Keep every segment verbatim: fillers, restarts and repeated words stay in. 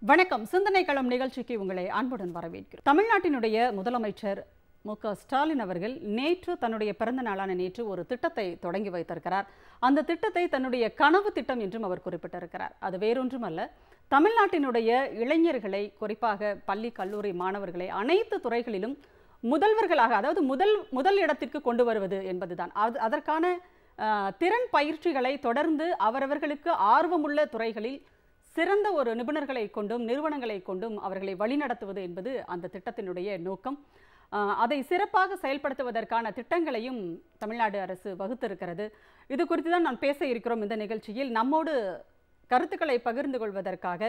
வணக்கம். சிந்தனைக்களம் நிகழ்ச்சிக்கு உங்களை அன்புடன் வரவேற்கிறோம். தமிழ்நாட்டினுடைய முதலமைச்சர் மு க ஸ்டாலின் அவர்கள் நேற்று தன்னுடைய பிறந்த நாளான நேற்று ஒரு திட்டத்தை தொடங்கி வைத்திருக்கிறார். அந்த திட்டத்தை தன்னுடைய கனவு திட்டம் என்றும் அவர் குறிப்பிட்டிருக்கிறார். அது வேறொன்றும் அல்ல, தமிழ்நாட்டினுடைய இளைஞர்களை, குறிப்பாக பள்ளி கல்லூரி மாணவர்களை அனைத்து துறைகளிலும் முதல்வர்களாக, அதாவது முதல் முதல் இடத்திற்கு கொண்டு வருவது என்பதுதான். அது அதற்கான திறன் பயிற்சிகளை தொடர்ந்து அவரவர்களுக்கு ஆர்வமுள்ள துறைகளில் சிறந்த ஒரு நிபுணர்களை கொண்டும் நிறுவனங்களை கொண்டும் அவர்களை வழிநடத்துவது என்பது அந்த திட்டத்தினுடைய நோக்கம். அதை சிறப்பாக செயல்படுத்துவதற்கான திட்டங்களையும் தமிழ்நாடு அரசு வகுத்திருக்கிறது. இது குறித்து தான் நான் பேச இருக்கிறோம். இந்த நிகழ்ச்சியில் நம்மோடு கருத்துக்களை பகிர்ந்து கொள்வதற்காக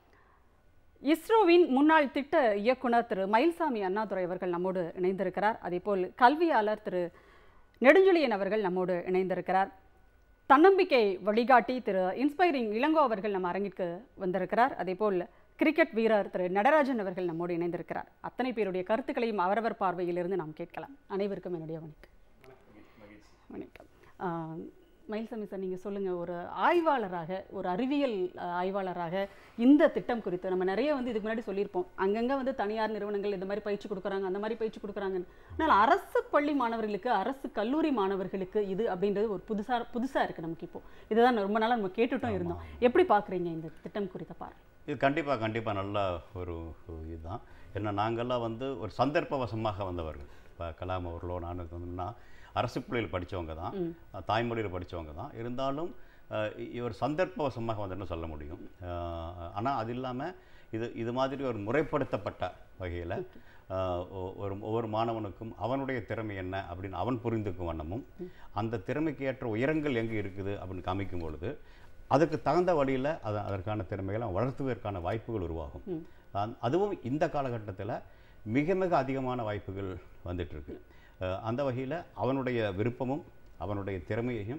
இஸ்ரோவின் முன்னாள் திட்ட இயக்குனர் திரு மயில்சாமி அண்ணாதுரை அவர்கள் நம்மோடு இணைந்திருக்கிறார். அதேபோல் கல்வியாளர் திரு நெடுஞ்செழியன் அவர்கள் நம்மோடு இணைந்திருக்கிறார். தன்னம்பிக்கை வழிகாட்டி திரு இன்ஸ்பைரிங் இளங்கோ அவர்கள் நம்ம அரங்கிற்கு வந்திருக்கிறார். அதேபோல் கிரிக்கெட் வீரர் திரு நடராஜன் அவர்கள் நம்மோடு இணைந்திருக்கிறார். அத்தனை பேருடைய கருத்துக்களையும் அவரவர் பார்வையிலிருந்து நாம் கேட்கலாம். அனைவருக்கும் என்னுடைய வணக்கம். வணக்கம். மயில்சாமி சார், நீங்கள் சொல்லுங்கள், ஒரு ஆய்வாளராக, ஒரு அறிவியல் ஆய்வாளராக இந்த திட்டம் குறித்து நம்ம நிறைய வந்து இதுக்கு முன்னாடி சொல்லியிருப்போம். அங்கங்கே வந்து தனியார் நிறுவனங்கள் இந்த மாதிரி பயிற்சி கொடுக்குறாங்க, அந்த மாதிரி பயிற்சி கொடுக்குறாங்கன்னு. ஆனால் அரசு பள்ளி மாணவர்களுக்கு, அரசு கல்லூரி மாணவர்களுக்கு இது அப்படின்றது ஒரு புதுசாக புதுசாக இருக்குது நமக்கு. இப்போ இதுதான் ரொம்ப நாளாக நம்ம கேட்டுட்டும் இருந்தோம். எப்படி பார்க்குறீங்க இந்த திட்டம் குறித்த பாரு? இது கண்டிப்பாக கண்டிப்பாக நல்ல ஒரு இதுதான். ஏன்னா நாங்கள்லாம் வந்து ஒரு சந்தர்ப்பவசமாக வந்தவர்கள். இப்போ கலாம் அவர்களோ நான் வந்தோம்னா அரசு பள்ளியில் படித்தவங்க தான், தாய்மொழியில் படித்தவங்க தான். இருந்தாலும் இவர் சந்தர்ப்பவசமாக வந்துன்னு சொல்ல முடியும். ஆனால் அது இல்லாமல் இது இது மாதிரி ஒரு முறைப்படுத்தப்பட்ட வகையில் ஒரு ஒவ்வொரு மாணவனுக்கும் அவனுடைய திறமை என்ன அப்படின்னு அவன் புரிந்துக்கும் வண்ணமும், அந்த திறமைக்கு ஏற்ற உயரங்கள் எங்கே இருக்குது அப்படின்னு காமிக்கும் பொழுது அதுக்கு தகுந்த வழியில் அதை அதற்கான திறமைகளை வளர்த்துவதற்கான வாய்ப்புகள் உருவாகும். அதுவும் இந்த காலகட்டத்தில் மிக மிக அதிகமான வாய்ப்புகள் வந்துட்டுருக்கு. அந்த வகையில் அவனுடைய விருப்பமும் அவனுடைய திறமையையும்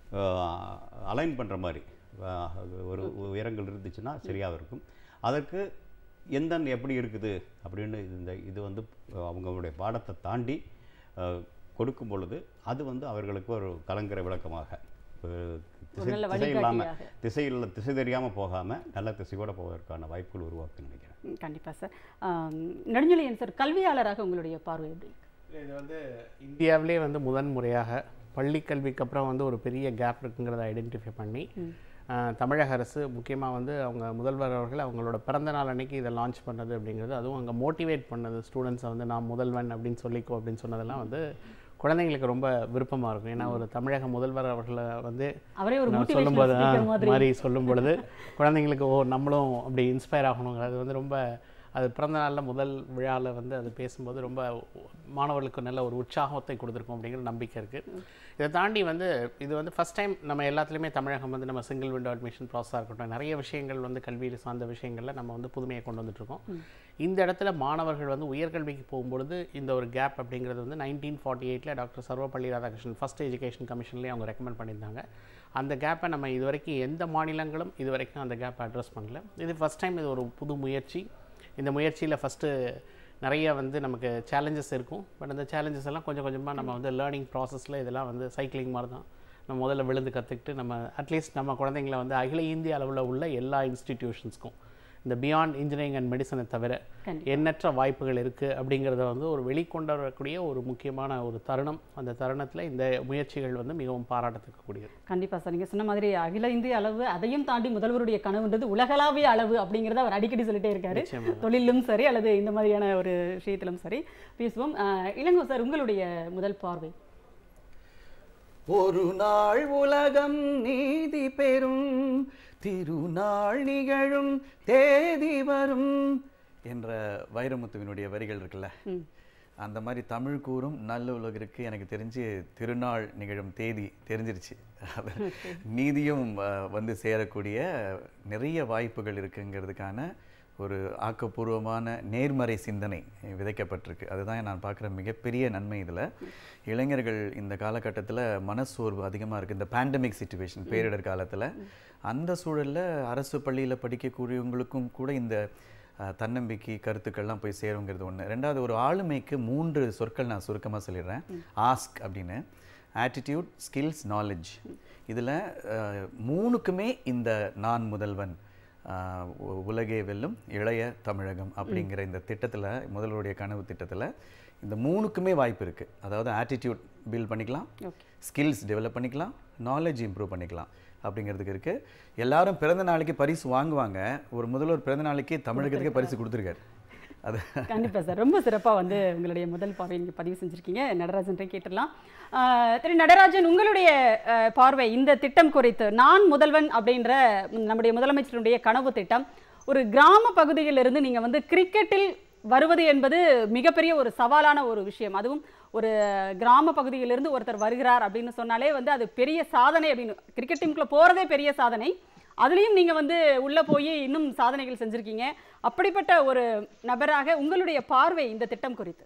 அலைன் பண்ணுற மாதிரி ஒரு உயரங்கள் இருந்துச்சுன்னா சரியாக இருக்கும். அதற்கு எந்த எப்படி இருக்குது அப்படின்னு இந்த இது வந்து அவங்களுடைய பாடத்தை தாண்டி கொடுக்கும் பொழுது அது வந்து அவர்களுக்கு ஒரு கலங்கரை விளக்கமாக, திசை இல்லாமல் திசையில் திசை தெரியாமல் போகாமல் நல்ல திசையோடு போவதற்கான வாய்ப்புகள் உருவாக்குன்னு நினைக்கிறேன். கண்டிப்பாக சார். நெடுஞ்செழியன் சார், கல்வியாளராக உங்களுடைய பார்வை எப்படி? இது வந்து இந்தியாவிலே வந்து முதன் முறையாக பள்ளி கல்விக்கு அப்புறம் வந்து ஒரு பெரிய கேப் இருக்குங்கிறத ஐடென்டிஃபை பண்ணி தமிழக அரசு முக்கியமாக வந்து அவங்க முதல்வர் அவர்கள் அவங்களோட பிறந்த நாள் அன்னைக்கு இதை லான்ச் பண்ணது அப்படிங்கிறது, அதுவும் அங்கே மோட்டிவேட் பண்ணது ஸ்டூடெண்ட்ஸை வந்து நான் முதல்வன் அப்படின்னு சொல்லிக்கோ அப்படின்னு சொன்னதெல்லாம் வந்து குழந்தைங்களுக்கு ரொம்ப விருப்பமாக இருக்கும். ஏன்னா ஒரு தமிழக முதல்வர் அவர்களை வந்து சொல்லும்போது மாதிரி சொல்லும் பொழுது குழந்தைங்களுக்கு ஓ நம்மளும் அப்படி இன்ஸ்பயர் ஆகணுங்கிறது வந்து ரொம்ப, அது பிறந்த நாளில் முதல் விழாவில் வந்து அது பேசும்போது ரொம்ப மாணவர்களுக்கு நல்ல ஒரு உற்சாகத்தை கொடுத்துருக்கோம் அப்படிங்கிற நம்பிக்கை இருக்குது. இதை தாண்டி வந்து இது வந்து ஃபஸ்ட் டைம் நம்ம எல்லாத்துலேயுமே தமிழகம் வந்து நம்ம சிங்கிள் விண்டோ அட்மிஷன் ப்ராசஸாக இருக்கட்டும், நிறைய விஷயங்கள் வந்து கல்வியில் சார்ந்த விஷயங்களில் நம்ம வந்து புதுமையை கொண்டு வந்துட்டுருக்கோம். இந்த இடத்துல மாணவர்கள் வந்து உயர்கல்விக்கு போகும்பொழுது இந்த ஒரு கேப் அப்படிங்கிறது வந்து நைன்டீன் ஃபார்ட்டி எயிட்டில் doctor Sarvepalli Radhakrishnan first education கமிஷன்லேயே அவங்க ரெக்கமெண்ட் பண்ணியிருந்தாங்க. அந்த கேப்பை நம்ம இது வரைக்கும் எந்த மாநிலங்களும் இது வரைக்கும் அந்த கேப்பை அட்ரஸ் பண்ணல. இது ஃபஸ்ட் டைம், இது ஒரு புது முயற்சி. இந்த முயற்சியில் ஃபஸ்ட்டு நிறைய வந்து நமக்கு சேலஞ்சஸ் இருக்கும். பட் அந்த சேலஞ்சஸ் எல்லாம் கொஞ்சம் கொஞ்சமாக நம்ம வந்து லேர்னிங் ப்ராசஸில் இதெல்லாம் வந்து சைக்கிளிங் மாதிரி தான். நம்ம முதல்ல விழுந்து கற்றுக்கிட்டு நம்ம அட்லீஸ்ட் நம்ம குழந்தைங்களை வந்து அகில இந்திய அளவில் உள்ள எல்லா இன்ஸ்டிடியூஷன்ஸ்க்கும் இந்த பியாண்ட் இன்ஜினியரிங் அண்ட் மெடிசனை தவிர எண்ணற்ற வாய்ப்புகள் இருக்குது அப்படிங்கிறத வந்து ஒரு வெளிக்கொண்டு வரக்கூடிய ஒரு முக்கியமான ஒரு தருணம். அந்த தருணத்தில் இந்த முயற்சிகள் வந்து மிகவும் பாராட்டத்தக்கக்கூடியது. கண்டிப்பாக சார், நீங்கள் சொன்ன மாதிரி அகில இந்திய அளவு, அதையும் தாண்டி முதல்வருடைய கனவுன்றது உலகளாவிய அளவு அப்படிங்கிறத அவர் அடிக்கடி சொல்லிட்டே இருக்காரு. தொழிலும் சரி அல்லது இந்த மாதிரியான ஒரு விஷயத்திலும் சரி பேசுவோம். இளங்கோ சார், உங்களுடைய முதல் பார்வை. ஒரு நாள் உலகம் நீதி பெறும், திருநாள் நிகழும் தேதி வரும் என்ற வைரமுத்துவினுடைய வரிகள் இருக்குல்ல, அந்த மாதிரி தமிழ் கூறும் நல்ல உலகிற்கு எனக்கு தெரிஞ்சு திருநாள் நிகழும் தேதி தெரிஞ்சிருச்சு. நீதியும் வந்து சேரக்கூடிய நிறைய வாய்ப்புகள் இருக்குங்கிறதுக்கான ஒரு ஆக்கப்பூர்வமான நேர்மறை சிந்தனை விதைக்கப்பட்டிருக்கு. அதுதான் நான் பார்க்குற மிகப்பெரிய நன்மை. இதில் இளைஞர்கள் இந்த காலகட்டத்தில் மனசோர்வு அதிகமாக இருக்குது. இந்த பேண்டமிக் சிச்சுவேஷன், பேரிடர் காலத்தில், அந்த சூழலில் அரசு பள்ளியில் படிக்கக்கூடியவங்களுக்கும் கூட இந்த தன்னம்பிக்கை கருத்துக்கள்லாம் போய் சேருங்கிறது ஒன்று. ரெண்டாவது, ஒரு ஆளுமைக்கு மூன்று சொற்கள் நான் சுருக்கமாக சொல்லிடுறேன். ஆஸ்க் அப்படின்னு, ஆட்டிடியூட், ஸ்கில்ஸ், நாலேஜ். இதில் மூணுக்குமே இந்த நான் முதல்வன் உலகே வெல்லும் இளைய தமிழகம் அப்படிங்கிற இந்த திட்டத்தில், முதல்வருடைய கனவு திட்டத்தில் இந்த மூணுக்குமே வாய்ப்பு இருக்குது. அதாவது ஆட்டிடியூட் பில்ட் பண்ணிக்கலாம், ஸ்கில்ஸ் டெவலப் பண்ணிக்கலாம், நாலேஜ் இம்ப்ரூவ் பண்ணிக்கலாம் அப்படிங்கிறதுக்கு இருக்குது. எல்லாரும் பிறந்த நாளைக்கு பரிசு வாங்குவாங்க. ஒரு முதல்வர் பிறந்த நாளைக்கு தமிழகத்துக்கே பரிசு கொடுத்துருக்காரு. அது கண்டிப்பாக சார், ரொம்ப சிறப்பாக வந்து உங்களுடைய முதல் பார்வை நீங்கள் பதிவு செஞ்சுருக்கீங்க. நடராஜன் கேட்டுடலாம். திரு நடராஜன், உங்களுடைய பார்வை இந்த திட்டம் குறித்து, நான் முதல்வன் அப்படின்ற நம்முடைய முதலமைச்சருடைய கனவு திட்டம், ஒரு கிராம பகுதியிலிருந்து நீங்கள் வந்து கிரிக்கெட்டில் வருவது என்பது மிகப்பெரிய ஒரு சவாலான ஒரு விஷயம். அதுவும் ஒரு கிராம பகுதியிலிருந்து ஒருத்தர் வருகிறார் அப்படின்னு சொன்னாலே வந்து அது பெரிய சாதனை. அப்படின்னு கிரிக்கெட் டீமுக்குள்ள போகிறதே பெரிய சாதனை. அதுலேயும் நீங்கள் வந்து உள்ளே போய் இன்னும் சாதனைகள் செஞ்சுருக்கீங்க. அப்படிப்பட்ட ஒரு நபராக உங்களுடைய பார்வை இந்த திட்டம் குறித்து?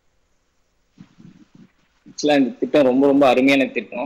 ஆக்சுவலாக இந்த திட்டம் ரொம்ப ரொம்ப அருமையான திட்டம்.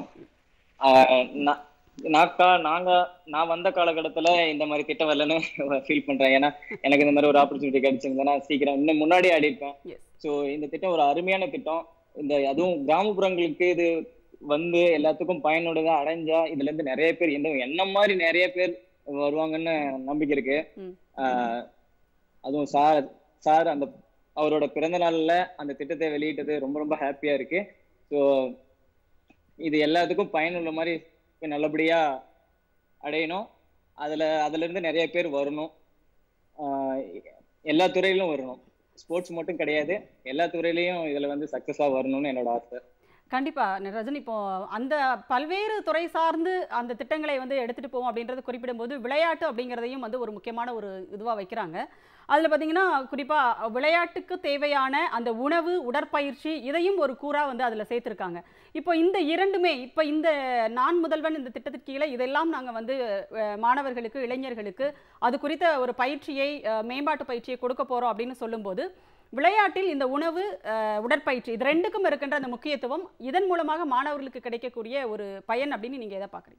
நாக்கா நாங்கள் நான் வந்த காலகட்டத்தில் இந்த மாதிரி திட்டம் வரலன்னு ஃபீல் பண்ணுறேன். ஏன்னா எனக்கு இந்த மாதிரி ஒரு ஆப்பர்ச்சுனிட்டி கிடைச்சிருந்தேன்னா சீக்கிரம் இன்னும் முன்னாடியே ஆடி இருப்பேன். ஸோ இந்த திட்டம் ஒரு அருமையான திட்டம். இந்த அதுவும் கிராமப்புறங்களுக்கு இது வந்து எல்லாத்துக்கும் பயனுள்ளதா அடைஞ்சா இதுல இருந்து நிறைய பேர் இந்த என்ன மாதிரி நிறைய பேர் வருவாங்கன்னு நம்பிக்கை இருக்கு. ஆஹ் அதுவும் சார் சார் அந்த அவரோட பிறந்த நாள்ல அந்த திட்டத்தை வெளியிட்டது ரொம்ப ரொம்ப ஹாப்பியா இருக்கு. ஸோ இது எல்லாத்துக்கும் பயனுள்ள மாதிரி நல்லபடியா அடையணும். அதுல அதுல இருந்து நிறைய பேர் வரணும். ஆஹ் எல்லா துறையிலும் வரணும், ஸ்போர்ட்ஸ் மட்டும் கிடையாது, எல்லா துறையிலையும் இதுல வந்து சக்சஸா வரணும்னு என்னோட ஆசை. கண்டிப்பா நடராஜன், இப்போ அந்த பல்வேறு துறை சார்ந்து அந்த திட்டங்களை வந்து எடுத்துட்டு போவோம் அப்படின்றது குறிப்பிடும்போது விளையாட்டு அப்படிங்கிறதையும் வந்து ஒரு முக்கியமான ஒரு இதுவா வைக்கிறாங்க. அதுல பாத்தீங்கன்னா குறிப்பா விளையாட்டுக்கு தேவையான அந்த உணவு, உடற்பயிற்சி இதையும் ஒரு கூறா வந்து அதுல சேர்த்திருக்காங்க. இப்போ இந்த இரண்டுமே, இப்போ இந்த நான் முதல்வன் இந்த திட்டத்திற்கு கீழே இதெல்லாம் நாங்க வந்து மாணவர்களுக்கு, இளைஞர்களுக்கு அது குறித்த ஒரு பயிற்சியை, மேம்பாட்டு பயிற்சியை கொடுக்க போறோம் அப்படின்னு சொல்லும்போது, விளையாட்டில் இந்த உணவு, உடற்பயிற்சி இது ரெண்டுக்கும் இருக்கின்ற அந்த முக்கியத்துவம், இதன் மூலமாக மாணவர்களுக்கு கிடைக்கக்கூடிய ஒரு பயன் அப்படின்னு நீங்க எதை பாக்குறீங்க?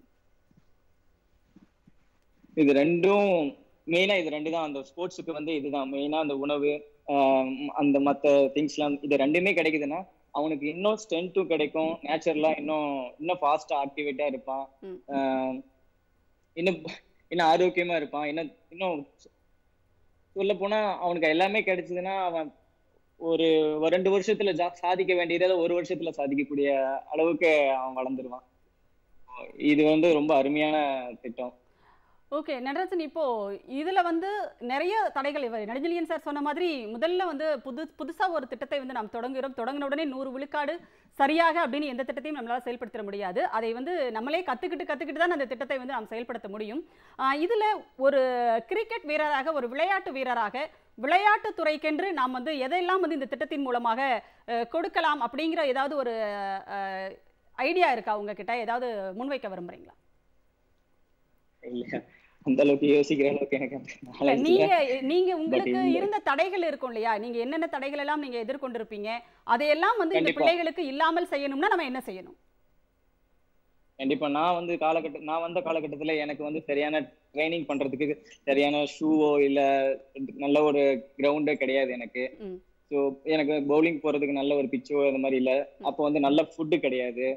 இது ரெண்டும் மெயினா, இது ரெண்டு தான் அந்த ஸ்போர்ட்ஸுக்கு வந்து இதுதான் மெயினா. அந்த உணவு, அந்த மற்ற திங்ஸ்லாம் இது ரெண்டுமே கிடைக்குதுன்னா அவனுக்கு இன்னும் ஸ்ட்ரென்த்தும் கிடைக்கும், நேச்சுரலா இன்னும் இன்னும் ஃபாஸ்டா ஆக்டிவேட்டா இருப்பான், இன்னும் இன்னும் ஆரோக்கியமா இருப்பான். இன்னும் இன்னும் சொல்ல போனா அவனுக்கு எல்லாமே கிடைச்சதுன்னா அவன் ஒரு ரெண்டு வருஷத்துல சாதிக்க வேண்டியதை ஒரு வருஷத்துல சாதிக்கக்கூடிய அளவுக்கு அவன் வளர்ந்துருவான். இது வந்து ரொம்ப அருமையான திட்டம். ஓகே நடராஜன், இப்போ இதுல வந்து நிறைய தடைகள், இவர் நெடுஞ்செழியன் சார் சொன்ன மாதிரி முதல்ல வந்து புது புதுசா ஒரு திட்டத்தை வந்து நாம் தொடங்குகிறோம். தொடங்கின உடனே நூறு விழுக்காடு சரியாக அப்படின்னு எந்த திட்டத்தையும் நம்மளால செயல்படுத்த முடியாது. அதை வந்து நம்மளே கத்துக்கிட்டு கத்துக்கிட்டு தான் அந்த திட்டத்தை வந்து நாம் செயல்படுத்த முடியும். இதுல ஒரு கிரிக்கெட் வீரராக, ஒரு விளையாட்டு வீரராக, விளையாட்டு துறைக்கென்று நாம் வந்து எதையெல்லாம் வந்து இந்த திட்டத்தின் மூலமாக கொடுக்கலாம் அப்படிங்கிற ஏதாவது ஒரு ஐடியா இருக்கா உங்ககிட்ட? ஏதாவது முன்வைக்க விரும்புறீங்களா? இல்ல, அந்த அளவுக்கு யோசிக்கிற அளவுக்கு எனக்கு நீங்க நீங்க உங்களுக்கு இருந்த தடைகள் இருக்கும் இல்லையா? நீங்க என்னென்ன தடைகள் எல்லாம் நீங்க எதிர்கொண்டிருப்பீங்க, அதையெல்லாம் வந்து இந்த பிள்ளைகளுக்கு இல்லாமல் செய்யணும்னா நம்ம என்ன செய்யணும்? கண்டிப்பா நான் வந்து காலகட்ட நான் வந்த காலகட்டத்துல எனக்கு வந்து சரியான ட்ரைனிங் பண்றதுக்கு சரியான ஷூவோ இல்ல நல்ல ஒரு கிரவுண்டோ கிடையாது எனக்கு. ஸோ எனக்கு பவுலிங் போறதுக்கு நல்ல ஒரு பிச்சோ அந்த மாதிரி இல்லை. அப்போ வந்து நல்ல ஃபுட்டு கிடையாது.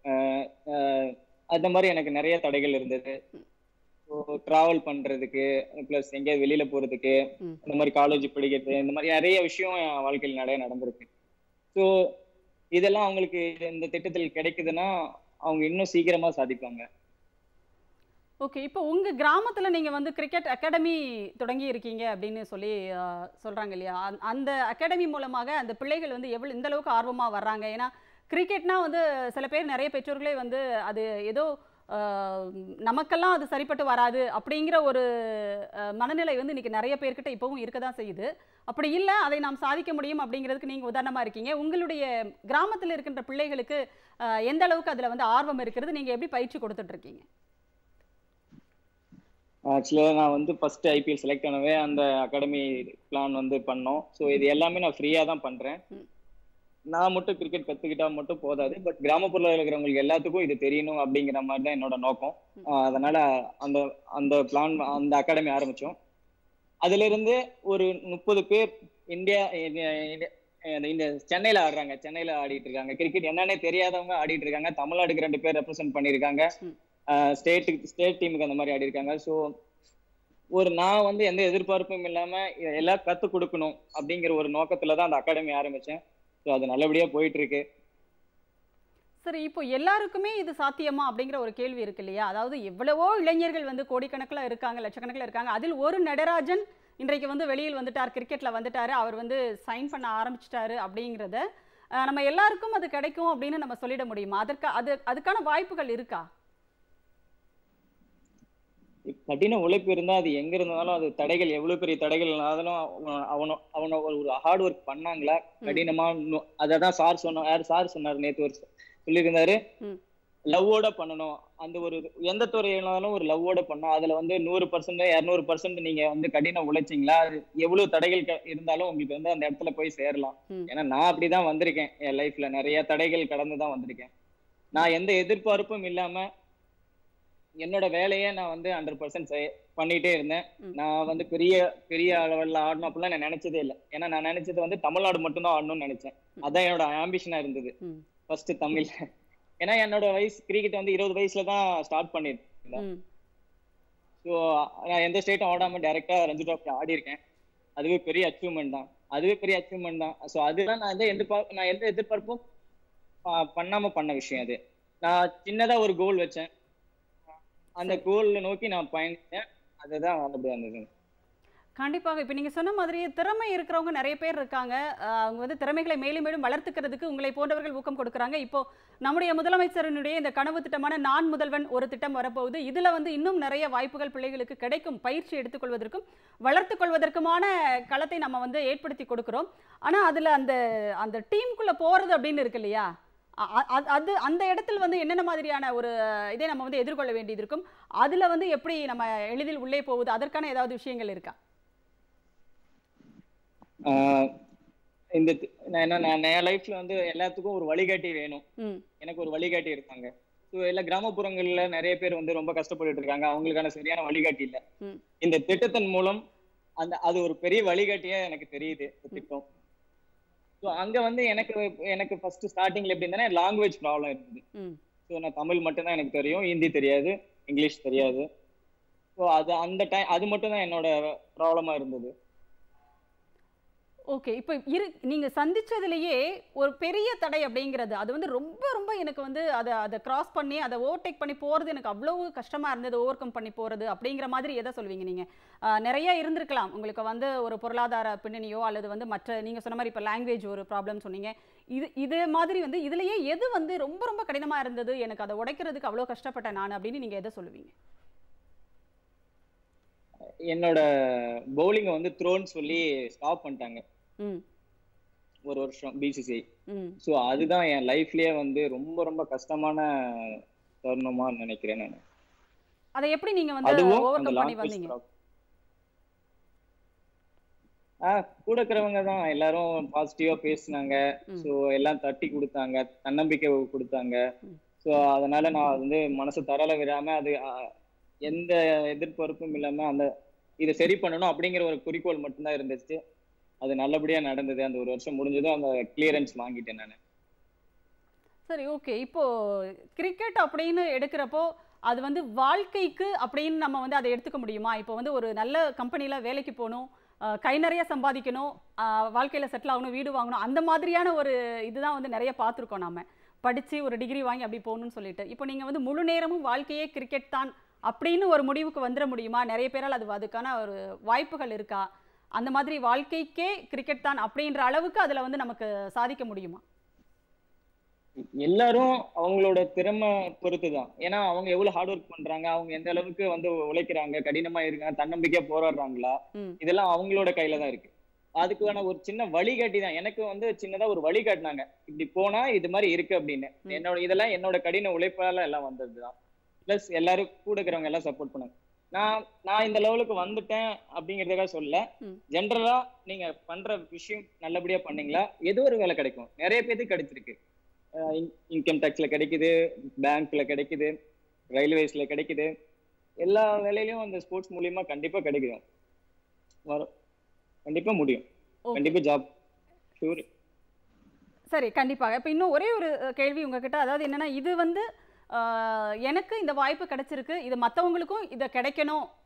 அந்த மாதிரி எனக்கு நிறைய தடைகள் இருந்தது. டிராவல் பண்றதுக்கு, பிளஸ் எங்கேயாவது வெளியில போறதுக்கு, இந்த மாதிரி காலேஜ் படிக்கிறது, இந்த மாதிரி நிறைய விஷயம் என் வாழ்க்கையில் நிறைய நடந்திருக்கு. ஸோ இதெல்லாம் அவங்களுக்கு இந்த திட்டத்தில் கிடைக்குதுன்னா அவங்க இன்னும் சீக்கிரமா சாதிப்பாங்க. ஓகே, இப்போ உங்க கிராமத்துல நீங்க வந்து கிரிக்கெட் அகாடமி தொடங்கி இருக்கீங்க அப்படின்னு சொல்லி சொல்றாங்க இல்லையா? அந்த அகாடமி மூலமாக அந்த பிள்ளைகள் வந்து எவ்வளவு இந்த அளவுக்கு ஆர்வமா வர்றாங்க? ஏன்னா கிரிக்கெட்னா வந்து சில பேர், நிறைய பெற்றோர்களே வந்து அது ஏதோ நமக்கெல்லாம் அது சரிப்பட்டு வராது அப்படிங்கிற ஒரு மனநிலை வந்து இன்னைக்கு நிறைய பேர்கிட்ட இப்பவும் இருக்க தான் செய்யுது. அப்படி இல்லை, அதை நாம் சாதிக்க முடியும் அப்படிங்கிறதுக்கு நீங்க உதாரணமா இருக்கீங்க. உங்களுடைய கிராமத்தில் இருக்கின்ற பிள்ளைகளுக்கு எந்த அளவுக்கு அதுல வந்து ஆர்வம் இருக்கிறது? நீங்க எப்படி பயிற்சி கொடுத்துட்டு இருக்கீங்க? ஆக்சுவலாக நான் வந்து ஃபர்ஸ்ட் ஐபிஎல் செலக்ட் ஆனவே அந்த அகாடமி பிளான் வந்து பண்ணோம். ஸோ இது எல்லாமே நான் ஃப்ரீயாக தான் பண்ணுறேன். நான் மட்டும் கிரிக்கெட் கற்றுக்கிட்டா மட்டும் போதாது, பட் கிராமப்புறத்தில் இருக்கிறவங்களுக்கு எல்லாத்துக்கும் இது தெரியணும் அப்படிங்கிற மாதிரி தான் என்னோட நோக்கம். அதனால அந்த அந்த பிளான் அந்த அகாடமி ஆரம்பித்தோம். அதிலிருந்து ஒரு முப்பது பேர் இந்தியா இந்த சென்னையில் ஆடுறாங்க, சென்னையில் ஆடிட்டு இருக்காங்க. கிரிக்கெட் என்னன்னே தெரியாதவங்க ஆடிட்டு இருக்காங்க. தமிழ்நாடுக்கு ரெண்டு பேர் ரெப்ரசென்ட் பண்ணியிருக்காங்க, ஸ்டேட்டுக்கு ஸ்டேட் டீமுக்கு அந்த மாதிரி ஆடி இருக்காங்க. ஸோ ஒரு நான் வந்து எந்த எதிர்பார்ப்பும் இல்லாம எல்லாம் கற்றுக் கொடுக்கணும் அப்படிங்கிற ஒரு நோக்கத்துல தான் அந்த அகாடமி ஆரம்பிச்சேன். ஸோ அது நல்லபடியா போயிட்டு இருக்கு. சரி, இப்போ எல்லாருக்குமே இது சாத்தியமா அப்படிங்கிற ஒரு கேள்வி இருக்கு இல்லையா? அதாவது எவ்வளவோ இளைஞர்கள் வந்து கோடிக்கணக்கில் இருக்காங்க, லட்சக்கணக்கில் இருக்காங்க. அதில் ஒரு நடராஜன் இன்றைக்கு வந்து வெளியில் வந்துட்டார், கிரிக்கெட்ல வந்துட்டாரு, அவர் வந்து சைன் பண்ண ஆரம்பிச்சிட்டாரு அப்படிங்கிறத நம்ம எல்லாருக்கும் அது கிடைக்கும் அப்படின்னு நம்ம சொல்லிட முடியுமா? அதற்கு அது அதுக்கான வாய்ப்புகள் இருக்கா? கடின உழைப்பு இருந்தா அது எங்க இருந்தாலும் அது தடைகள் எவ்வளவு பெரிய தடைகள் இருந்தாலும் அவனோ அவனோ ஒரு ஹார்ட் ஒர்க் பண்ணாங்களா கடினமா அததான் சார் சொன்ன யார் சார் சொன்னார் நேற்று ஒரு சொல்லியிருந்தாரு, லவ்வோட பண்ணணும். அந்த ஒரு எந்த துறையினாலும் ஒரு லவ்வோட பண்ணணும். அதுல வந்து நூறு பர்சன்ட் இருநூறு பர்சன்ட் நீங்க வந்து கடின உழைச்சிங்களா அது எவ்வளவு தடைகள் இருந்தாலும் உங்களுக்கு வந்து அந்த இடத்துல போய் சேரலாம். ஏன்னா நான் அப்படிதான் வந்திருக்கேன். என் லைஃப்ல நிறைய தடைகள் கடந்துதான் வந்திருக்கேன். நான் எந்த எதிர்பார்ப்பும் இல்லாம என்னோட வேலையை நான் வந்து ஹண்ட்ரட் பர்சன்ட் பண்ணிட்டே இருந்தேன். நான் வந்து பெரிய பெரிய அளவில் ஆடணும் அப்படிலாம் நான் நினைச்சதே இல்லை. ஏன்னா நான் நினைச்சது வந்து தமிழ்நாடு மட்டும்தான் ஆடணும்னு நினைச்சேன். அதான் என்னோட ஆம்பிஷனா இருந்தது ஃபர்ஸ்ட் தமிழ். ஏன்னா என்னோட வயசு கிரிக்கெட் வந்து இருபது வயசுல தான் ஸ்டார்ட் பண்ணிருக்கேன். ஸோ நான் எந்த ஸ்டேட்டும் ஆடாம டைரக்டா ரஞ்சி டிராஃபி ஆடி இருக்கேன். அதுவே பெரிய அச்சீவ்மெண்ட் தான். அதுவே பெரிய அச்சீவ்மெண்ட் தான். ஸோ அதுதான் நான் எந்த எதிர்பார்ப்பு நான் எந்த எதிர்பார்ப்பும் பண்ணாம பண்ண விஷயம். அது நான் சின்னதா ஒரு கோல் வச்சேன். அந்த கோல்ல நோக்கி நான் பயணிச்சேன். அதுதான் நல்லபடியா இருந்தது. கண்டிப்பாக. இப்போ நீங்கள் சொன்ன மாதிரி திறமை இருக்கிறவங்க நிறைய பேர் இருக்காங்க. அவங்க வந்து திறமைகளை மேலும் மேலும் வளர்த்துக்கிறதுக்கு உங்களை போன்றவர்கள் ஊக்கம் கொடுக்குறாங்க. இப்போ நம்முடைய முதலமைச்சரினுடைய இந்த கனவு திட்டமான நான் முதல்வன் ஒரு திட்டம் வரப்போகுது. இதில் வந்து இன்னும் நிறைய வாய்ப்புகள் பிள்ளைகளுக்கு கிடைக்கும். பயிற்சி எடுத்துக்கொள்வதற்கும் வளர்த்து கொள்வதற்குமான களத்தை நம்ம வந்து ஏற்படுத்தி கொடுக்குறோம். ஆனால் அதில் அந்த அந்த டீமுக்குள்ளே போகிறது அப்படின்னு இருக்கு இல்லையா? அது அந்த இடத்துல வந்து என்னென்ன மாதிரியான ஒரு இதை நம்ம வந்து எதிர்கொள்ள வேண்டியது இருக்கும்? அதில் வந்து எப்படி நம்ம எளிதில் உள்ளே போகுது, அதற்கான ஏதாவது விஷயங்கள் இருக்கா? இந்த நான் என் லைஃப்ல வந்து எல்லாத்துக்கும் ஒரு வழிகாட்டி வேணும். எனக்கு ஒரு வழிகாட்டி இருக்காங்க. எல்லா கிராமப்புறங்கள்ல நிறைய பேர் வந்து ரொம்ப கஷ்டப்பட்டு இருக்காங்க. அவங்களுக்கான சரியான வழிகாட்டி இல்ல. இந்த திட்டத்தின் மூலம் அந்த அது ஒரு பெரிய வழிகாட்டியா எனக்கு தெரியுது திட்டம். அங்க வந்து எனக்கு எனக்கு ஃபர்ஸ்ட் ஸ்டார்டிங்ல எப்படி இருந்தா லாங்குவேஜ் ப்ராப்ளம் இருந்தது. ஸோ நான் தமிழ் மட்டும் தான் எனக்கு தெரியும், ஹிந்தி தெரியாது, இங்கிலீஷ் தெரியாது. ஸோ அது அந்த டைம் அது மட்டும் தான் என்னோட ப்ராப்ளமா இருந்தது. ஓகே, இப்போ இரு நீங்கள் சந்தித்ததுலேயே ஒரு பெரிய தடை அப்படிங்கிறது அது வந்து ரொம்ப ரொம்ப எனக்கு வந்து அதை அதை கிராஸ் பண்ணி அதை ஓவர்டேக் பண்ணி போகிறது எனக்கு அவ்வளோ கஷ்டமாக இருந்தது, ஓவர் கம் பண்ணி போகிறது அப்படிங்கிற மாதிரி எதை சொல்வீங்க நீங்கள்? நிறைய இருந்திருக்கலாம் உங்களுக்கு வந்து ஒரு பொருளாதார பின்னணியோ அல்லது வந்து மற்ற நீங்கள் சொன்ன மாதிரி இப்போ லாங்குவேஜ் ஒரு ப்ராப்ளம் சொன்னீங்க. இது இது மாதிரி வந்து இதுலேயே எது வந்து ரொம்ப ரொம்ப கடினமாக இருந்தது, எனக்கு அதை உடைக்கிறதுக்கு அவ்வளோ கஷ்டப்பட்டேன் நான் அப்படின்னு நீங்கள் எதை சொல்லுவீங்க? என்னோட பவுலிங்க வந்து த்ரோன்னு சொல்லி ஸ்டாப் பண்ணிட்டாங்க ஒரு வருஷம் பிசிசிஐ. ஸோ அதுதான் என் லைஃப்லயே வந்து ரொம்ப ரொம்ப கஷ்டமான தருணமா நினைக்கிறேன் நான். அதை எப்படி நீங்க வந்து ஓவர் கம் பண்ணி வந்தீங்க? ஆஹ் கூட இருக்கிறவங்க தான் எல்லாரும் பாசிட்டிவா பேசினாங்க. ஸோ எல்லாம் தட்டி கொடுத்தாங்க, தன்னம்பிக்கை கொடுத்தாங்க. ஸோ அதனால நான் வந்து மனசு தரல விடாம அது எந்த எதிர்பார்ப்பும் இல்லாம அந்த இதை சரி பண்ணணும் அப்படிங்கிற ஒரு குறிக்கோள் மட்டும்தான் இருந்துச்சு. அது நல்லபடியா நடந்தது. அந்த ஒரு வருஷம் முடிஞ்சதும் அந்த கிளியரன்ஸ் வாங்கிட்டேன் நான். சரி, ஓகே. இப்போ கிரிக்கெட் அப்படின்னு எடுக்கிறப்போ அது வந்து வாழ்க்கைக்கு அப்படின்னு நம்ம வந்து அதை எடுத்துக்க முடியுமா? இப்போ வந்து ஒரு நல்ல கம்பெனியில வேலைக்கு போகணும், கை நிறைய சம்பாதிக்கணும், வாழ்க்கையில செட்டில் ஆகணும், வீடு வாங்கணும், அந்த மாதிரியான ஒரு இதுதான் வந்து நிறைய பார்த்துருக்கோம் நாம. படிச்சு ஒரு டிகிரி வாங்கி அப்படி போகணும்னு சொல்லிட்டு இப்போ நீங்க வந்து முழு நேரமும் வாழ்க்கையே கிரிக்கெட் தான் அப்படின்னு ஒரு முடிவுக்கு வந்துட முடியுமா? நிறைய பேரால் அது அதுக்கான ஒரு வாய்ப்புகள் இருக்கா? அந்த மாதிரி வாழ்க்கைக்கே கிரிக்கெட் தான் அப்படின்ற அளவுக்கு அதுல வந்து நமக்கு சாதிக்க முடியுமா? எல்லாரும் அவங்களோட திறமை பொறுத்துதான். ஏன்னா அவங்க எவ்வளவு ஹார்ட் ஒர்க் பண்றாங்க, அவங்க எந்த அளவுக்கு வந்து உழைக்கிறாங்க, கடினமா இருக்காங்க, தன்னம்பிக்கையா போராடுறாங்களா, இதெல்லாம் அவங்களோட கையில தான் இருக்கு. அதுக்கான ஒரு சின்ன வழிகாட்டி தான். எனக்கு வந்து சின்னதா ஒரு வழிகாட்டினாங்க, இப்படி போனா இது மாதிரி இருக்கு அப்படின்னு. என்னோட இதெல்லாம் என்னோட கடின உழைப்பால எல்லாம் வந்ததுதான். பிளஸ் எல்லாரும் கூட இருக்கிறவங்க எல்லாம் சப்போர்ட் பண்ணாங்க. நான் நான் இந்த லெவலுக்கு வந்துட்டேன் அப்படிங்கிறதுக்காக சொல்ல, ஜென்ரலா நீங்க பண்ற விஷயம் நல்லபடியா பண்ணீங்களா ஏதோ ஒரு வேலை கிடைக்கும். நிறைய பேருக்கு கிடைச்சிருக்கு. இன்கம் டேக்ஸ்ல கிடைக்குது, பேங்க்ல கிடைக்குது, ரயில்வேஸ்ல கிடைக்குது. எல்லா வேலையிலும் அந்த ஸ்போர்ட்ஸ் மூலியமா கண்டிப்பா கிடைக்கும், வரும், கண்டிப்பா முடியும், கண்டிப்பா ஜாப் ஷூர். சரி, கண்டிப்பாக. இப்போ இன்னும் ஒரே ஒரு கேள்வி உங்ககிட்ட, அதாவது என்னன்னா, இது வந்து எனக்கு இந்த வாய்ப்பு கிடைச்சிருக்கு, இது மற்றவங்களுக்கும் இதை கிடைக்கணும்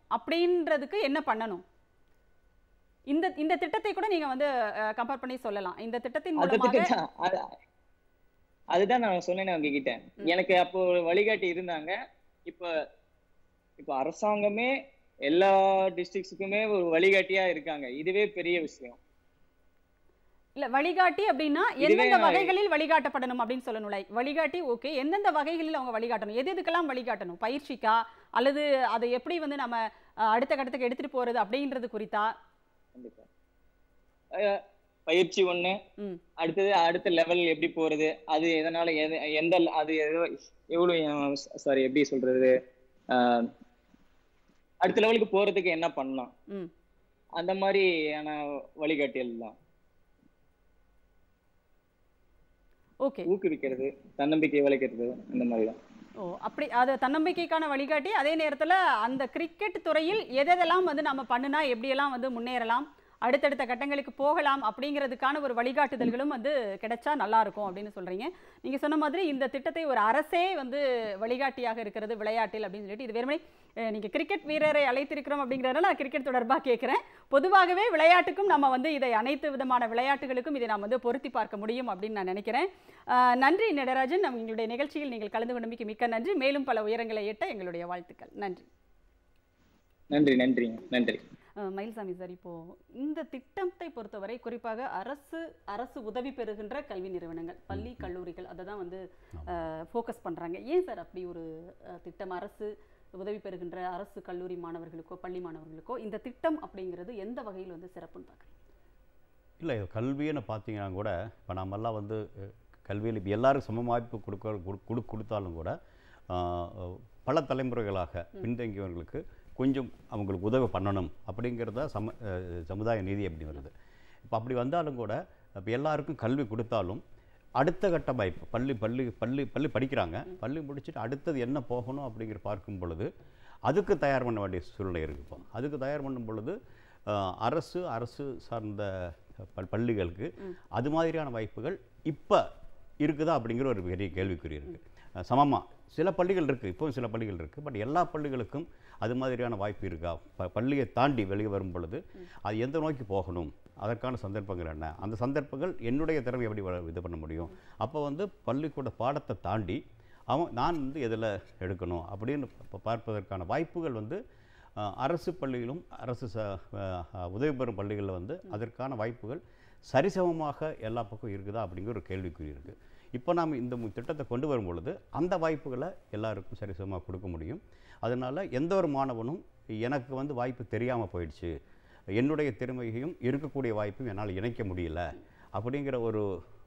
அப்படின்றதுக்கு என்ன பண்ணணும்? இந்த இந்த திட்டத்தை கூட நீங்க வந்து கம்பேர் பண்ணி சொல்லலாம். இந்த திட்டத்தின் மூலமாக அதுதான் நான் சொன்னேன் உங்ககிட்ட. எனக்கு அப்போ வழிகாட்டி இருந்தாங்க. இப்ப இப்ப அரசாங்கமே எல்லா டிஸ்ட்ரிக்ட்ஸுக்குமே ஒரு வழிகாட்டியா இருக்காங்க. இதுவே பெரிய விஷயம். இல்ல வழிகாட்டி அப்படின்னா எந்தெந்த வகைகளில் வழிகாட்டப்படணும் அப்படின்னு சொல்லணும்ல. வழிகாட்டி ஓகே, எந்தெந்த வகைகளில் அவங்க வழிகாட்டணும், எது எதுக்கெல்லாம் வழிகாட்டணும், பயிற்சிக்கா அல்லது அதை எப்படி வந்து நம்ம அடுத்த கட்டத்துக்கு எடுத்துட்டு போறது அப்படின்றது குறித்தா? கண்டிப்பா பயிற்சி ஒண்ணு, அடுத்தது அடுத்த லெவல் எப்படி போறது, அது எதனால எந்த அது எவ்வளவு சாரி எப்படி சொல்றது, அடுத்த லெவலுக்கு போறதுக்கு என்ன பண்ணலாம், அந்த மாதிரியான வழிகாட்டியல் தான். ஓகே, ஊக்குவிக்கிறது, தன்னம்பிக்கை வளர்க்கிறது, இந்த மாதிரி தான். ஓ அப்படி அது தன்னம்பிக்கைக்கான வழிகாட்டி. அதே நேரத்தில் அந்த கிரிக்கெட் துறையில் எதெல்லாம் வந்து நம்ம பண்ணுனா எப்படியெல்லாம் வந்து முன்னேறலாம், அடுத்தடுத்த கட்டங்களுக்கு போகலாம் அப்படிங்கிறதுக்கான ஒரு வழிகாட்டுதல்களும் வந்து கிடைச்சா நல்லா இருக்கும் அப்படின்னு சொல்றீங்க. நீங்க சொன்ன மாதிரி இந்த திட்டத்தை ஒரு அரசே வந்து வழிகாட்டியாக இருக்கிறது விளையாட்டில் அப்படின்னு சொல்லிட்டு, இது வெறுமனே நீங்க கிரிக்கெட் வீரரை அழைத்திருக்கிறோம் அப்படிங்கிறதுனால நான் கிரிக்கெட் தொடர்பாக கேட்குறேன். பொதுவாகவே விளையாட்டுக்கும் நம்ம வந்து இதை அனைத்து விதமான விளையாட்டுகளுக்கும் இதை நாம் வந்து பொருத்தி பார்க்க முடியும் அப்படின்னு நான் நினைக்கிறேன். நன்றி நடராஜன், நம்ம எங்களுடைய நிகழ்ச்சியில் நீங்கள் கலந்து கொண்டமைக்கு மிக்க நன்றி. மேலும் பல உயரங்களை எட்ட எங்களுடைய வாழ்த்துக்கள். நன்றி நன்றி நன்றி நன்றி. மயில்சாமி சார், இப்போ இந்த திட்டத்தை பொறுத்தவரை குறிப்பாக அரசு அரசு உதவி பெறுகின்ற கல்வி நிறுவனங்கள், பள்ளி கல்லூரிகள் அதை தான் வந்து ஃபோக்கஸ் பண்ணுறாங்க. ஏன் சார் அப்படி ஒரு திட்டம்? அரசு உதவி பெறுகின்ற அரசு கல்லூரி மாணவர்களுக்கோ பள்ளி மாணவர்களுக்கோ இந்த திட்டம் அப்படிங்கிறது எந்த வகையில் வந்து சிறப்புன்னு பார்க்குறீங்க? இல்லை, கல்வின்னு பார்த்தீங்கன்னா கூட இப்போ நம்மெல்லாம் வந்து கல்வியில் இப்போ எல்லாருக்கும் சம வாய்ப்பு கொடுக்க கொடு கொடுத்தாலும் கூட பல தலைமுறைகளாக பின்தங்கியவர்களுக்கு கொஞ்சம் அவங்களுக்கு உதவி பண்ணணும் அப்படிங்கிறத சம சமுதாய நீதி அப்படி வருது. இப்போ அப்படி வந்தாலும் கூட இப்போ எல்லாருக்கும் கல்வி கொடுத்தாலும் அடுத்த கட்ட வாய்ப்பு பள்ளி பள்ளி பள்ளி பள்ளி படிக்கிறாங்க, பள்ளி முடிச்சுட்டு அடுத்தது என்ன போகணும் அப்படிங்கிற பார்க்கும் பொழுது அதுக்கு தயார் பண்ண வேண்டிய சூழ்நிலை இருக்குது. இப்போ அதுக்கு தயார் பண்ணும் பொழுது அரசு அரசு சார்ந்த பள்ளிகளுக்கு அது மாதிரியான வாய்ப்புகள் இப்போ இருக்குதா அப்படிங்கிற ஒரு பெரிய கேள்விக்குறி இருக்குது. சமமாக சில பள்ளிகள் இருக்குது, இப்போவும் சில பள்ளிகள் இருக்குது, பட் எல்லா பள்ளிகளுக்கும் அது மாதிரியான வாய்ப்பு இருக்கா? ப பள்ளியை தாண்டி வெளியே வரும் பொழுது அது எந்த நோக்கி போகணும், அதற்கான சந்தர்ப்பங்கள் என்ன, அந்த சந்தர்ப்பங்கள் என்னுடைய திறமை எப்படி இது பண்ண முடியும்? அப்போ வந்து பள்ளிக்கூட பாடத்தை தாண்டி அவன் நான் வந்து எதில் எடுக்கணும் அப்படின்னு பார்ப்பதற்கான வாய்ப்புகள் வந்து அரசு பள்ளியிலும் அரசு ச உதவி பெறும் பள்ளிகளில் வந்து அதற்கான வாய்ப்புகள் சரிசமமாக எல்லா பக்கம் இருக்குதா அப்படிங்கிற ஒரு கேள்விக்குறி இருக்குது. இப்போ நாம் இந்த திட்டத்தை கொண்டு வரும் பொழுது அந்த வாய்ப்புகளை எல்லாருக்கும் சரிசமமாக கொடுக்க முடியும். அதனால் எந்த ஒரு மாணவனும் எனக்கு வந்து வாய்ப்பு தெரியாமல் போயிடுச்சு, என்னுடைய திறமையையும் இருக்கக்கூடிய வாய்ப்பும் என்னால் இணைக்க முடியல அப்படிங்கிற ஒரு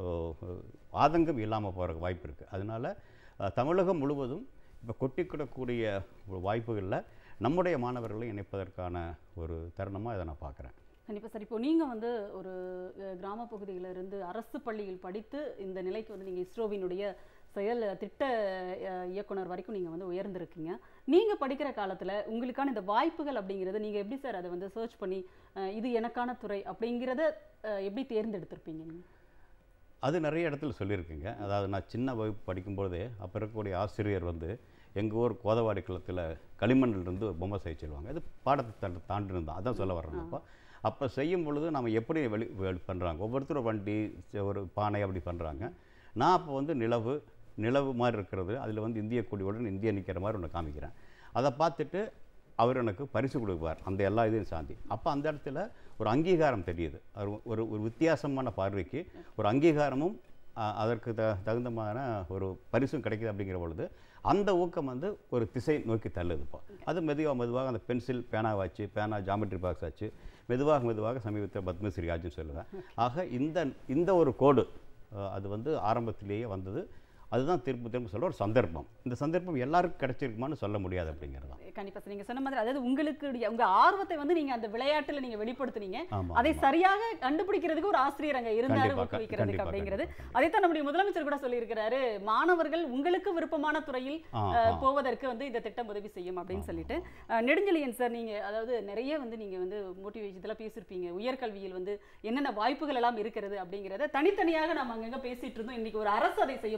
ஆதங்கம் இல்லாமல் போகிற வாய்ப்பு இருக்குது. அதனால் தமிழகம் முழுவதும் இப்போ கொட்டிக்கிடக்கூடிய வாய்ப்புகளில் நம்முடைய மாணவர்களை இணைப்பதற்கான ஒரு தருணமாக இதை நான் பார்க்குறேன். கண்டிப்பாக சார். இப்போ நீங்கள் வந்து ஒரு கிராம பகுதியிலிருந்து அரசு பள்ளியில் படித்து இந்த நிலைக்கு வந்து நீங்கள் இஸ்ரோவினுடைய செயல் திட்ட இயக்குனர் வரைக்கும் நீங்கள் வந்து உயர்ந்திருக்கீங்க. நீங்கள் படிக்கிற காலத்தில் உங்களுக்கான இந்த வாய்ப்புகள் அப்படிங்கிறது நீங்கள் எப்படி சார் அதை வந்து சர்ச் பண்ணி இது எனக்கான துறை அப்படிங்கிறத எப்படி தேர்ந்தெடுத்திருப்பீங்க? அது நிறைய இடத்துல சொல்லியிருக்குங்க. அதாவது நான் சின்ன வகுப்பு படிக்கும்போதே அப்போ இருக்கக்கூடிய ஆசிரியர் வந்து எங்கள் ஊர் கோதவாடி குளத்தில் களிமண்ணிலிருந்து பொம்மை செய்ய சொல்லுவாங்க. அது பாடத்தை தாண்டி இருந்தால் அதான் சொல்ல வர்றேன். அப்போ அப்போ செய்யும் பொழுது நம்ம எப்படி வெளி பண்ணுறாங்க, ஒவ்வொருத்தரும் வண்டி ஒரு பானை அப்படி பண்ணுறாங்க. நான் அப்போ வந்து நிலவு நிலவு மாதிரி இருக்கிறது, அதில் வந்து இந்திய கொடியுடன் இந்தியா நிற்கிற மாதிரி ஒன்று காமிக்கிறேன். அதை பார்த்துட்டு அவர் எனக்கு பரிசு கொடுப்பார், அந்த எல்லா இதையும் சாந்தி. அப்போ அந்த இடத்துல ஒரு அங்கீகாரம் தெரியுது, ஒரு ஒரு வித்தியாசமான பார்வைக்கு ஒரு அங்கீகாரமும் அதற்கு த தகுந்தமான ஒரு பரிசும் கிடைக்குது. அப்படிங்கிற பொழுது அந்த ஊக்கம் வந்து ஒரு திசை நோக்கி தள்ளுது. இப்போ அது மெதுவாக மெதுவாக அந்த பென்சில் பேனாவாச்சு, பேனா ஜாமெட்ரி பாக்ஸ் ஆச்சு, மெதுவாக மெதுவாக சமீபத்தில் பத்மஸ்ரீ ஆச்சுன்னு சொல்லுவேன். ஆக இந்த இந்த ஒரு கோடு அது வந்து ஆரம்பத்திலேயே வந்தது. அதுதான் திரும்ப திரும்ப சொல்ல ஒரு சந்தர்ப்பம். இந்த சந்தர்ப்பம் எல்லாருக்கும் கிடைச்சிருக்குமான்னு சொல்ல முடியாது அப்படிங்கிறது தான். கண்டிப்பாக நீங்கள் சொன்ன மாதிரி, அதாவது உங்களுக்கு உங்கள் ஆர்வத்தை வந்து நீங்கள் அந்த விளையாட்டில் நீங்கள் வெளிப்படுத்துனீங்க, அதை சரியாக கண்டுபிடிக்கிறதுக்கு ஒரு ஆசிரியர் அங்கே இருந்தார் ஊக்குவிக்கிறதுக்கு அப்படிங்கிறது. அதைத்தான் நம்முடைய முதலமைச்சர் கூட சொல்லியிருக்கிறாரு, மாணவர்கள் உங்களுக்கு விருப்பமான துறையில் போவதற்கு வந்து இந்த திட்டம் உதவி செய்யும் அப்படின்னு சொல்லிட்டு. நெடுஞ்செழியன் சார், நீங்கள் அதாவது நிறைய வந்து நீங்கள் வந்து மோட்டிவேஷன் இதெல்லாம் பேசியிருப்பீங்க, உயர்கல்வியில் வந்து என்னென்ன வாய்ப்புகள் எல்லாம் இருக்கிறது அப்படிங்கிறத தனித்தனியாக நம்ம அங்கங்கே பேசிட்டு இருந்தோம். இன்னைக்கு ஒரு அரசு அதை செய்ய போகிறது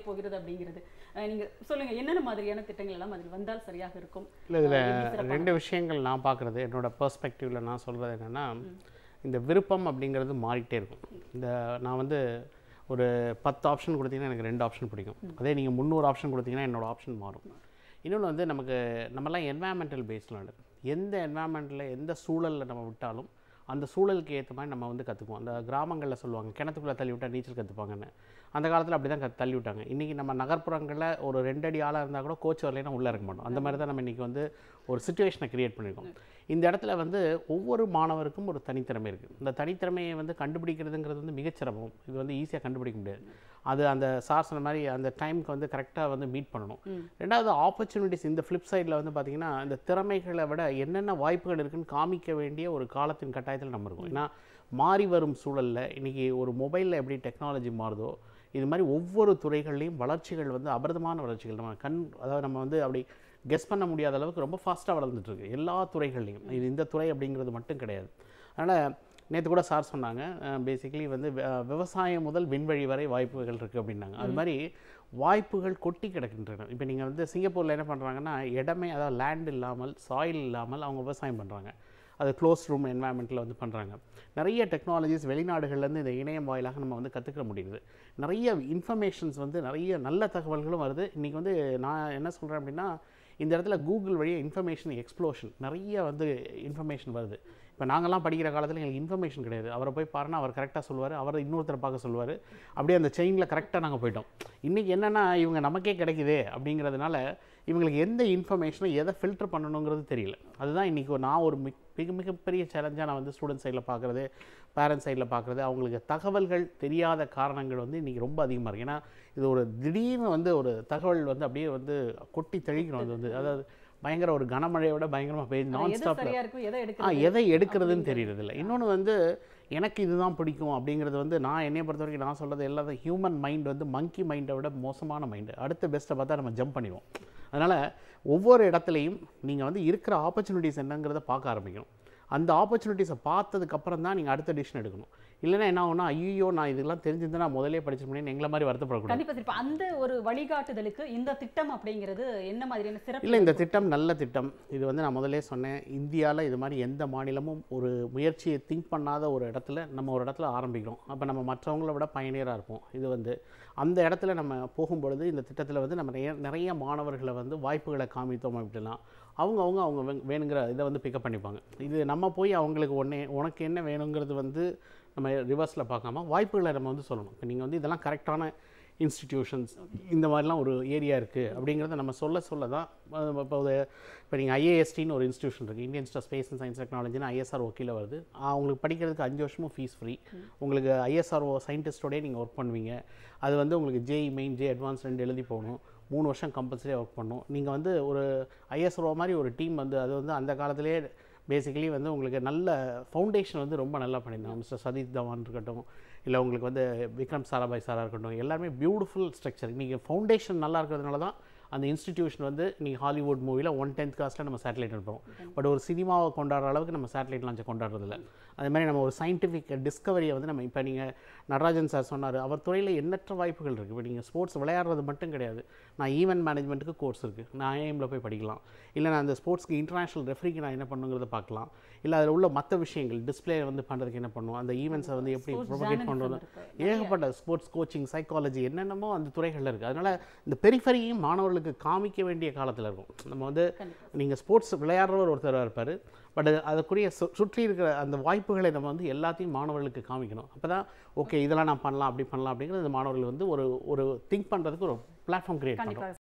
அப்படிங்கிறது. நீங்க சொல்லுங்க என்னென்ன மாதிரியான திட்டங்கள் எல்லாம் அதில் வந்தால் சரியாக இருக்கும்? இல்லை இதில் ரெண்டு விஷயங்கள் நான் பார்க்குறது, என்னோட பெர்ஸ்பெக்டிவில் நான் சொல்கிறது என்னென்னா, இந்த விருப்பம் அப்படிங்கிறது மாறிட்டே இருக்கும். இந்த நான் வந்து ஒரு பத்து ஆப்ஷன் கொடுத்தீங்கன்னா எனக்கு ரெண்டு ஆப்ஷன் பிடிக்கும். அதே நீங்கள் முந்நூறு ஆப்ஷன் கொடுத்தீங்கன்னா என்னோடய ஆப்ஷன் மாறும். இன்னொன்று வந்து நமக்கு நம்மலாம் என்வாயன்மெண்டல் பேஸ்டில் நடக்குது. எந்த என்வாயன்மெண்ட்டில் எந்த சூழலில் நம்ம விட்டாலும் அந்த சூழலுக்கு ஏற்ற மாதிரி நம்ம வந்து கற்றுக்குவோம். அந்த கிராமங்களில் சொல்லுவாங்க கிணத்துக்குள்ளே தள்ளி விட்டால் நீச்சல் கற்றுப்பாங்கன்னு. அந்த காலத்தில் அப்படி தான் க தள்ளி விட்டாங்க. இன்றைக்கி நம்ம நகர்ப்புறங்களில் ஒரு ரெண்டு அடி ஆளாக இருந்தால் கூட கோச் வரலைன்னா உள்ளே இருக்க மாட்டோம். அந்த மாதிரி தான் நம்ம இன்றைக்கி வந்து ஒரு சிச்சுவேஷனை க்ரியேட் பண்ணியிருக்கோம். இந்த இடத்துல வந்து ஒவ்வொரு மாணவருக்கும் ஒரு தனித்திறமை இருக்குது. இந்த தனித்திறமையை வந்து கண்டுபிடிக்கிறதுங்கிறது வந்து மிகச்சிரமம். இது வந்து ஈஸியாக கண்டுபிடிக்க முடியாது. அது அந்த சார் சொன்ன மாதிரி அந்த டைமுக்கு வந்து கரெக்டாக வந்து மீட் பண்ணணும். ரெண்டாவது ஆப்பர்ச்சுனிட்டிஸ், இந்த ஃப்ளிப் சைடில் வந்து பார்த்திங்கன்னா இந்த திறமைகளை விட என்னென்ன வாய்ப்புகள் இருக்குதுன்னு காமிக்க வேண்டிய ஒரு காலத்தின் கட்டாயத்தில் நம்ம இருக்கும். ஏன்னா மாறி வரும் சூழலில் இன்றைக்கி ஒரு மொபைலில் எப்படி டெக்னாலஜி மாறுதோ இது மாதிரி ஒவ்வொரு துறைகள்லையும் வளர்ச்சிகள் வந்து அபரிதமான வளர்ச்சிகள். நம்ம கண் அதாவது நம்ம வந்து அப்படி கெஸ் பண்ண முடியாத அளவுக்கு ரொம்ப ஃபாஸ்ட்டாக வளர்ந்துட்டுருக்கு எல்லா துறைகள்லையும். இது இந்த துறை அப்படிங்கிறது மட்டும் கிடையாது. அதனால் நேற்று கூட சார் சொன்னாங்க, பேசிக்கலி வந்து விவசாயம் முதல் விண்வெளி வரை வாய்ப்புகள் இருக்குது அப்படின்னாங்க. அது மாதிரி வாய்ப்புகள் கொட்டி கிடக்கின்றன. இப்போ நீங்கள் வந்து சிங்கப்பூரில் என்ன பண்ணுறாங்கன்னா, இடமே அதாவது லேண்ட் இல்லாமல் சாயில் இல்லாமல் அவங்க விவசாயம் பண்ணுறாங்க. அது க்ளோஸ் ரூம் என்வாயன்மெண்ட்டில் வந்து பண்ணுறாங்க. நிறைய டெக்னாலஜிஸ் வெளிநாடுகள்லேருந்து இந்த இணையம் வாயிலாக நம்ம வந்து கற்றுக்க முடியுது. நிறைய இன்ஃபர்மேஷன்ஸ் வந்து நிறைய நல்ல தகவல்களும் வருது. இன்றைக்கி வந்து நான் என்ன சொல்கிறேன் அப்படின்னா, இந்த இடத்துல கூகுள் வழியாக இன்ஃபர்மேஷன் எக்ஸ்ப்ளோஷன் நிறைய வந்து இன்ஃபர்மேஷன் வருது. இப்போ நாங்கள்லாம் படிக்கிற காலத்தில் எங்களுக்கு இன்ஃபர்மேஷன் கிடையாது. அவரை போய் பாருன்னா அவர் கரெக்டாக சொல்லுவார், அவரை இன்னொருத்தரை பார்க்க சொல்லுவார். அப்படியே அந்த செயினில் கரெக்டாக நாங்கள் போயிட்டோம். இன்றைக்கி என்னென்னா இவங்க நமக்கே கிடைக்குதே அப்படிங்கிறதுனால இவங்களுக்கு எந்த இன்ஃபர்மேஷனை எதை ஃபில்டர் பண்ணணுங்கிறது தெரியல. அதுதான் இன்றைக்கி நான் ஒரு மிக மிகப்பெரிய சேலஞ்சாக நான் வந்து ஸ்டூடெண்ட் சைடில் பார்க்குறது, பேரண்ட்ஸ் சைடில் பார்க்குறது. அவங்களுக்கு தகவல்கள் தெரியாத காரணங்கள் வந்து இன்றைக்கி ரொம்ப அதிகமாக இருக்குது. ஏன்னா இது ஒரு திடீர்னு வந்து ஒரு தகவல் வந்து அப்படியே வந்து கொட்டி தெளிக்கணும். அது வந்து அதாவது பயங்கர ஒரு கனமழையோட பயங்கரமாக பெய்யுது நான் ஸ்டாப்பில். ஆ எதை எடுக்கிறதுன்னு தெரியறதில்ல. இன்னொன்று வந்து எனக்கு இதுதான் பிடிக்கும் அப்படிங்கிறது வந்து நான் என்னையை பொறுத்த வரைக்கும் நான் சொல்கிறது எல்லாத்தையும் ஹியூமன் மைண்ட் வந்து மங்கி மைண்டை விட மோசமான மைண்டு. அடுத்த பெஸ்ட்டை பார்த்தா நம்ம ஜம்ப் பண்ணிடுவோம். அதனால் ஒவ்வொரு இடத்துலையும் நீங்கள் வந்து இருக்கிற ஆப்பர்ச்சுனிட்டிஸ் என்னங்கிறத பார்க்க ஆரம்பிக்கணும். அந்த ஆப்பர்ச்சுனிட்டிஸை பார்த்ததுக்கப்புறம் தான் நீங்கள் அடுத்த டிசிஷன் எடுக்கணும். இல்லைன்னா என்ன ஆகுனா, ஐயோ நான் இதெல்லாம் தெரிஞ்சிருந்தா நான் முதலே படிச்சிருப்பேன் எங்களை மாதிரி வருத்தப்படக்கூடாது. கண்டிப்பாக அந்த ஒரு வழிகாட்டுதலுக்கு இந்த திட்டம் அப்படிங்கிறது என்ன மாதிரியான சிறப்பு? இல்லை, இந்த திட்டம் நல்ல திட்டம். இது வந்து நான் முதலே சொன்னேன், இந்தியாவில் இது மாதிரி எந்த மாநிலமும் ஒரு முயற்சியை திங்க் பண்ணாத ஒரு இடத்துல நம்ம ஒரு இடத்துல ஆரம்பிக்கிறோம். அப்போ நம்ம மற்றவங்கள விட பயணியராக இருப்போம். இது வந்து அந்த இடத்துல நம்ம போகும்பொழுது இந்த திட்டத்தில் வந்து நம்ம நிறைய நிறைய மாணவர்களை வந்து வாய்ப்புகளை காமித்தோம் அப்படின்னா அவங்க அவங்க அவங்க வேணுங்கிற இதை வந்து பிக்கப் பண்ணிப்பாங்க. இது நம்ம போய் அவங்களுக்கு ஒன்றே உனக்கு என்ன வேணுங்கிறது வந்து நம்ம ரிவர்ஸில் பார்க்காம வாய்ப்புகளை நம்ம வந்து சொல்லணும். இப்போ நீங்கள் வந்து இதெல்லாம் கரெக்டான இன்ஸ்டிடியூஷன்ஸ் இந்த மாதிரிலாம் ஒரு ஏரியா இருக்குது அப்படிங்கிறத நம்ம சொல்ல சொல்ல தான் இப்போ இப்போ நீங்கள் ஐஏஎஸ்டின்னு ஒரு இன்ஸ்டியூஷன் இருக்குது, Indian institute of space and science டெக்னாலஜின்னு ஐஎஸ்ஆர்ஓ கீழே வருது. அவங்களுக்கு படிக்கிறதுக்கு அஞ்சு வருஷமும் ஃபீஸ் ஃப்ரீ. உங்களுக்கு ஐஎஸ்ஆர்ஓ சயின்டிஸ்டோடய நீங்கள் ஒர்க் பண்ணுவீங்க. அது வந்து உங்களுக்கு ஜேஇ மெயின் ஜே அட்வான்ஸ் ரெண்டு எழுதி போகணும். மூணு வருஷம் கம்பல்சரியாக ஒர்க் பண்ணணும். நீங்கள் வந்து ஒரு ஐஎஸ்ஆர்ஓ மாதிரி ஒரு டீம் வந்து அது வந்து அந்த காலத்திலே பேசிக்கலி வந்து உங்களுக்கு நல்ல ஃபவுண்டேஷன் வந்து ரொம்ப நல்லா பண்ணியிருந்தாங்க. மிஸ்டர் சதீஷ் தவான் இருக்கட்டும், இல்லை உங்களுக்கு வந்து விக்ரம் சாராபாய் சாராக இருக்கட்டும், எல்லாருமே பியூட்டிஃபுல் ஸ்ட்ரக்சர். நீங்கள் ஃபவுண்டேஷன் நல்லா இருக்கிறதுனால தான் அந்த இன்ஸ்டிடியூஷன் வந்து நீங்கள் ஹாலிவுட் மூவியில் ஒன் டென்த் காஸ்ட்டில் நம்ம சேட்டலைட் அனுப்புகிறோம். பட் ஒரு சினிமாவை கொண்டாடுற அளவுக்கு நம்ம சேட்டலைட் லான்ச்சை கொண்டாடுறதில்ல. அது மாதிரி நம்ம ஒரு சயின்டிஃபிக் டிஸ்கவரியை வந்து நம்ம இப்போ நீங்கள் நடராஜன் சார் சொன்னார், அவர் துறையில் எண்ணற்ற வாய்ப்புகள் இருக்குது. இப்போ நீங்கள் ஸ்போர்ட்ஸ் விளையாடுறது மட்டும் கிடையாது, நான் ஈவென்ட் மேனேஜ்மெண்ட்டுக்கு கோர்ஸ் இருக்குது, நான் ஐஎம்ல போய் படிக்கலாம். இல்லை நான் அந்த ஸ்போர்ட்ஸ்க்கு இன்டர்நேஷ்னல் ரெஃப்ரிக்கு நான் என்ன பண்ணுங்கிறத பார்க்கலாம். இல்லை அதில் உள்ள மற்ற விஷயங்கள் டிஸ்பிளே வந்து பண்ணுறதுக்கு என்ன பண்ணும், அந்த ஈவெண்ட்ஸை வந்து எப்படி ப்ரொபகேட் பண்ணுறது, ஏகப்பட்ட ஸ்போர்ட்ஸ் கோச்சிங் சைக்காலஜி என்னென்னமோ அந்த துறைகளில் இருக்குது. அதனால் இந்த பெரிஃபரியும் மாணவர்களுக்கு காமிக்க வேண்டிய காலத்தில் இருக்கும். நம்ம வந்து நீங்கள் ஸ்போர்ட்ஸ் விளையாடுறவர் ஒருத்தராக இருப்பார், பட் அதுக்குரிய சு சுற்றி இருக்கிற அந்த வாய்ப்புகளை நம்ம வந்து எல்லாத்தையும் மாணவர்களுக்கு காமிக்கணும். அப்போ தான் ஓகே இதெல்லாம் நான் பண்ணலாம் அப்படி பண்ணலாம் அப்படிங்கிறது மாணவர்கள் வந்து ஒரு ஒரு திங்க் பண்ணுறதுக்கு ஒரு பிளாட்ஃபார்ம் கிரியேட் பண்ணுறோம்.